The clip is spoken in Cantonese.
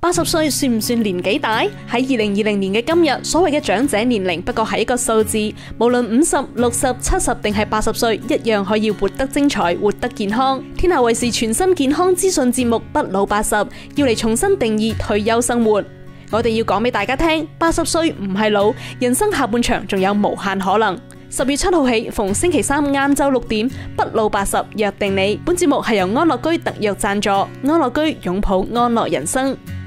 80歲算唔算年紀大？喺2020年嘅今日，所謂嘅長者年齡不過係一個數字，無論50、60、70定係80歲，一樣可以活得精彩、活得健康。天下衛視全新健康資訊節目《不老80》，要嚟重新定義退休生活。我哋要講俾大家聽，80歲唔係老，人生下半場仲有無限可能。10月7號起，逢星期三晏晝6點，《不老80》約定你。本節目係由安樂居特約贊助，安樂居擁抱安樂人生。